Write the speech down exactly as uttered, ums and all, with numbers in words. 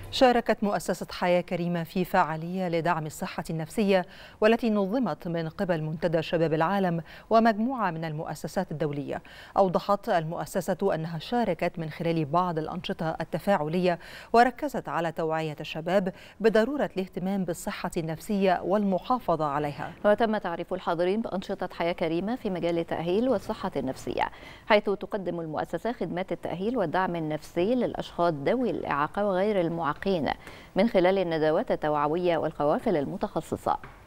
شاركت مؤسسة حياة كريمة في فعالية لدعم الصحة النفسية والتي نظمت من قبل منتدى شباب العالم ومجموعة من المؤسسات الدولية. أوضحت المؤسسة أنها شاركت من خلال بعض الأنشطة التفاعلية وركزت على توعية الشباب بضرورة الاهتمام بالصحة النفسية والمحافظة عليها. وتم تعريف الحاضرين بأنشطة حياة كريمة في مجال التأهيل والصحة النفسية، حيث تقدم المؤسسة خدمات التأهيل والدعم النفسي للأشخاص ذوي الإعاقة وغير المعاقين من خلال الندوات التوعوية والقوافل المتخصصة.